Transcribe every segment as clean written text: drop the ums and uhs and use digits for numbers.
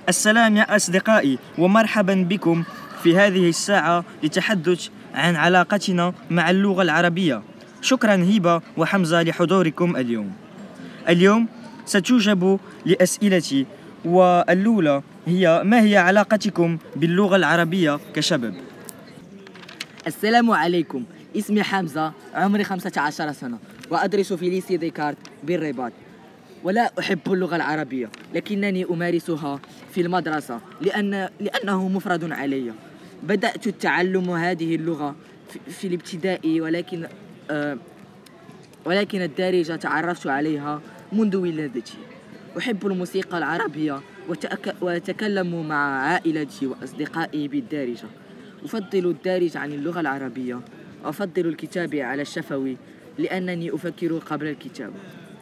السلام يا أصدقائي، ومرحبا بكم في هذه الساعة للتحدث عن علاقتنا مع اللغة العربية. شكرا هبة وحمزة لحضوركم اليوم ستجب لأسئلتي، والأولى هي: ما هي علاقتكم باللغة العربية كشباب؟ السلام عليكم، اسمي حمزة، عمري 15 سنة، وأدرس في ليسي ديكارت بالرباط. ولا أحب اللغة العربية، لكنني أمارسها في المدرسة لأنه مفرد علي. بدأت تعلم هذه اللغة في الابتدائي، ولكن الدارجة تعرفت عليها منذ ولادتي. أحب الموسيقى العربية وأتكلم مع عائلتي وأصدقائي بالدارجة. أفضل الدارج عن اللغة العربية. أفضل الكتاب على الشفوي لأنني أفكر قبل الكتابة.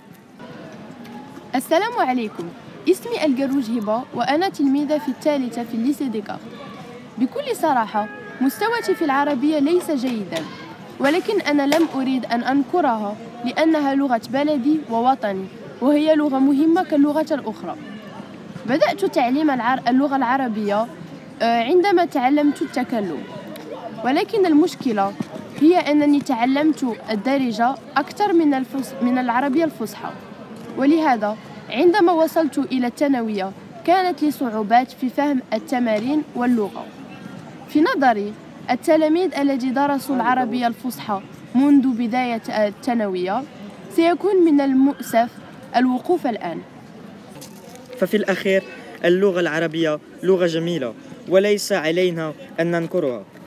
السلام عليكم، اسمي الجروج هبة، وأنا تلميذة في الثالثة في الليسي ديكارت. بكل صراحة مستواي في العربية ليس جيدا، ولكن أنا لم أريد أن أنكرها لأنها لغة بلدي ووطني، وهي لغة مهمة كاللغة الأخرى. بدأت تعليم اللغة العربية عندما تعلمت التكلم، ولكن المشكلة هي أنني تعلمت الدارجة أكثر من العربية الفصحى، ولهذا عندما وصلت إلى الثانوية كانت لي صعوبات في فهم التمارين واللغة. في نظري التلاميذ الذين درسوا العربية الفصحى منذ بداية الثانوية سيكون من المؤسف الوقوف الآن. ففي الأخير اللغة العربية لغة جميلة وليس علينا أن ننكرها.